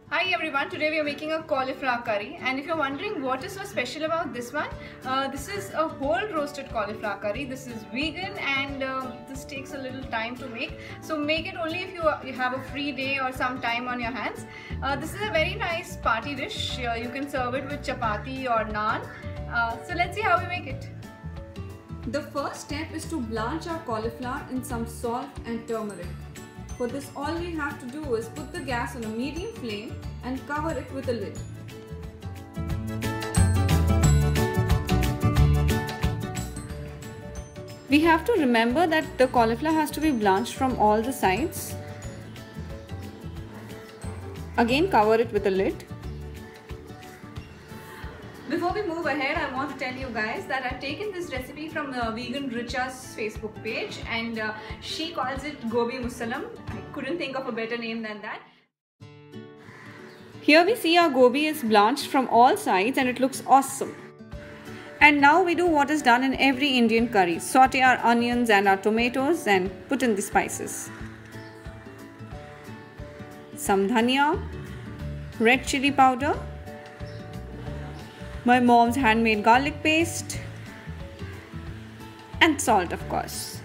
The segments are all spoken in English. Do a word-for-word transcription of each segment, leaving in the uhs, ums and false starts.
Hi everyone, today we are making a cauliflower curry, and if you're wondering what is so special about this one, uh, this is a whole roasted cauliflower curry. This is vegan and uh, this takes a little time to make, so make it only if you, you have a free day or some time on your hands. Uh, this is a very nice party dish. Uh, you can serve it with chapati or naan. Uh, so let's see how we make it. The first step is to blanch our cauliflower in some salt and turmeric. For this, all we have to do is put the gas on a medium flame and cover it with a lid. We have to remember that the cauliflower has to be blanched from all the sides. Again, cover it with a lid. Before we move ahead, I want to tell you guys that I've taken this recipe from uh, Vegan Richa's Facebook page, and uh, she calls it Gobi Musalam. I couldn't think of a better name than that. Here we see our gobi is blanched from all sides and it looks awesome. And now we do what is done in every Indian curry. Saute our onions and our tomatoes and put in the spices. Some dhania, red chili powder, my mom's handmade garlic paste, and salt, of course.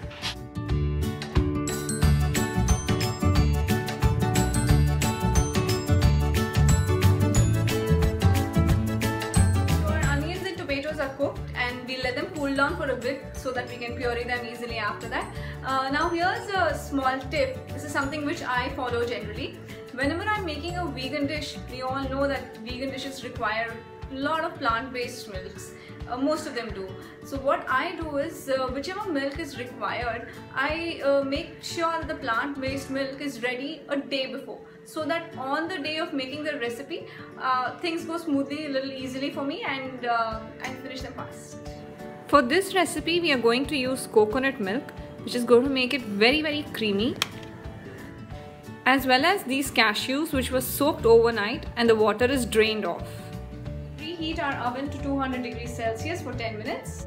Our onions and tomatoes are cooked, and we let them cool down for a bit so that we can puree them easily after that. Uh, now here's a small tip. This is something which I follow generally. Whenever I'm making a vegan dish, we all know that vegan dishes require a lot of plant-based milks. Uh, most of them do. So what I do is, uh, whichever milk is required, I uh, make sure that the plant-based milk is ready a day before, so that on the day of making the recipe, uh, things go smoothly, a little easily for me, and uh, I finish them fast. For this recipe, we are going to use coconut milk, which is going to make it very very creamy, as well as these cashews which were soaked overnight and the water is drained off. Heat our oven to two hundred degrees Celsius for ten minutes.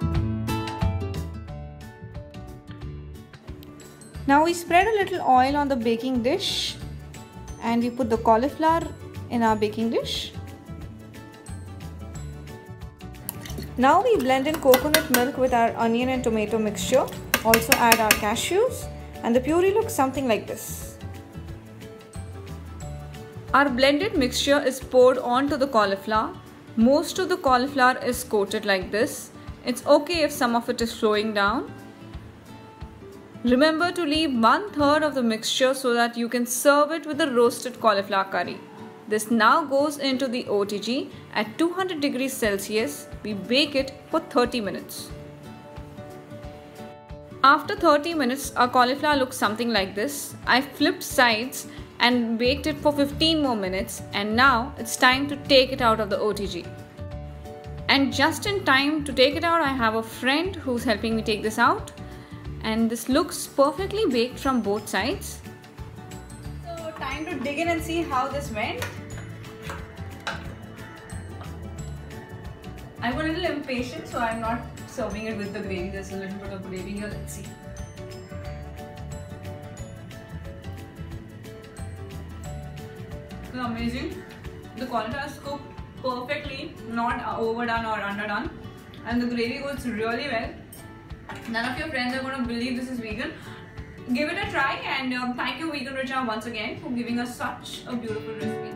Now we spread a little oil on the baking dish and we put the cauliflower in our baking dish. Now we blend in coconut milk with our onion and tomato mixture. Also add our cashews, and the puree looks something like this. Our blended mixture is poured onto the cauliflower. Most of the cauliflower is coated like this. It's okay if some of it is flowing down. Remember to leave one third of the mixture so that you can serve it with the roasted cauliflower curry. This now goes into the O T G at two hundred degrees Celsius. We bake it for thirty minutes. After thirty minutes, our cauliflower looks something like this. I flipped sides and baked it for fifteen more minutes, and now it's time to take it out of the O T G. And just in time to take it out, I have a friend who's helping me take this out, and this looks perfectly baked from both sides. So time to dig in and see how this went. I'm a little impatient, so I'm not serving it with the gravy. There's a little bit of gravy here. Let's see. It's amazing. The cauliflower is cooked perfectly, not overdone or underdone, and the gravy goes really well. None of your friends are going to believe this is vegan. Give it a try, and um, thank you Vegan Richa once again for giving us such a beautiful recipe.